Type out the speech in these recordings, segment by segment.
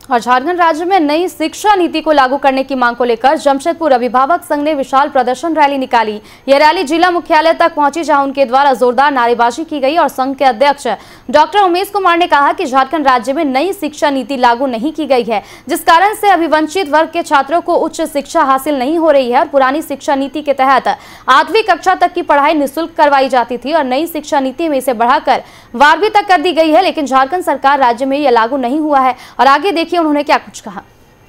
और झारखंड राज्य में नई शिक्षा नीति को लागू करने की मांग को लेकर जमशेदपुर अभिभावक संघ ने विशाल प्रदर्शन रैली निकाली। यह रैली जिला मुख्यालय तक पहुंची, जहां उनके द्वारा जोरदार नारेबाजी की गई और संघ के अध्यक्ष डॉक्टर उमेश कुमार ने कहा कि झारखंड राज्य में नई शिक्षा नीति लागू नहीं की गई है, जिस कारण से अभिवंचित वर्ग के छात्रों को उच्च शिक्षा हासिल नहीं हो रही है। और पुरानी शिक्षा नीति के तहत 8वीं कक्षा तक की पढ़ाई निःशुल्क करवाई जाती थी और नई शिक्षा नीति में इसे बढ़ाकर 12वीं तक कर दी गई है, लेकिन झारखंड सरकार राज्य में यह लागू नहीं हुआ है। और आगे देखिए उन्होंने क्या कुछ कहा।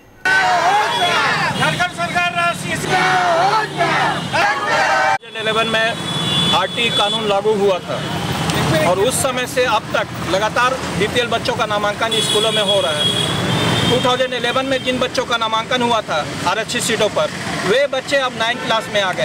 झारखंड सरकार 11 में आरटी कानून लागू हुआ था और उस समय से अब तक लगातार बीपीएल बच्चों का नामांकन स्कूलों में हो रहा है। 2011 में जिन बच्चों का नामांकन हुआ था आरक्षित सीटों पर, वे बच्चे अब 9th क्लास में आ गए।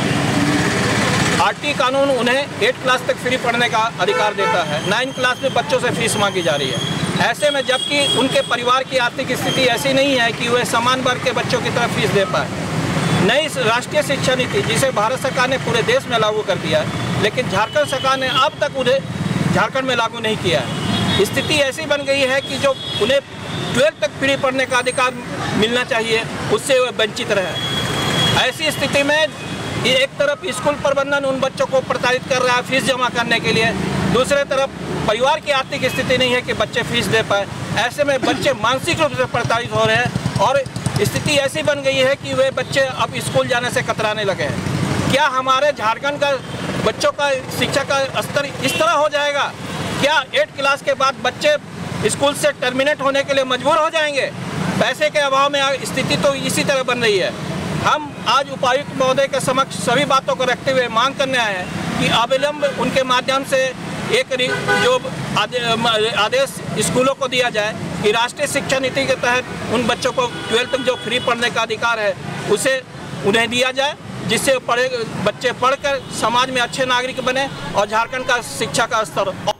आरटी कानून उन्हें 8th क्लास तक फ्री पढ़ने का अधिकार देता है। 9th क्लास में बच्चों से फीस मांगी जा रही है। ऐसे में जबकि उनके परिवार की आर्थिक स्थिति ऐसी नहीं है कि वे समान वर्ग के बच्चों की तरफ फीस दे पाए। नई राष्ट्रीय शिक्षा नीति जिसे भारत सरकार ने पूरे देश में लागू कर दिया है, लेकिन झारखंड सरकार ने अब तक उन्हें झारखंड में लागू नहीं किया है। स्थिति ऐसी बन गई है कि जो उन्हें 12th तक फ्री पढ़ने का अधिकार मिलना चाहिए, उससे वे वंचित रहे। ऐसी स्थिति में एक तरफ स्कूल प्रबंधन उन बच्चों को प्रताड़ित कर रहा है फीस जमा करने के लिए, दूसरे तरफ परिवार की आर्थिक स्थिति नहीं है कि बच्चे फीस दे पाए। ऐसे में बच्चे मानसिक रूप से प्रताड़ित हो रहे हैं और स्थिति ऐसी बन गई है कि वे बच्चे अब स्कूल जाने से कतराने लगे हैं। क्या हमारे झारखंड का बच्चों का शिक्षा का स्तर इस तरह हो जाएगा? क्या 8th क्लास के बाद बच्चे स्कूल से टर्मिनेट होने के लिए मजबूर हो जाएंगे? पैसे के अभाव में स्थिति तो इसी तरह बन रही है। हम आज उपायुक्त महोदय के समक्ष सभी बातों को रखते हुए मांग करने आए हैं कि अविलंब उनके माध्यम से एक जो आदेश स्कूलों को दिया जाए कि राष्ट्रीय शिक्षा नीति के तहत उन बच्चों को 12th तक जो फ्री पढ़ने का अधिकार है उसे उन्हें दिया जाए, जिससे बच्चे पढ़कर समाज में अच्छे नागरिक बने और झारखंड का शिक्षा का स्तर